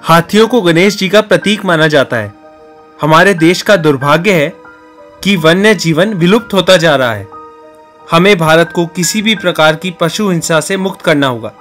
हाथियों को गणेश जी का प्रतीक माना जाता है। हमारे देश का दुर्भाग्य है कि वन्य जीवन विलुप्त होता जा रहा है। हमें भारत को किसी भी प्रकार की पशु हिंसा से मुक्त करना होगा।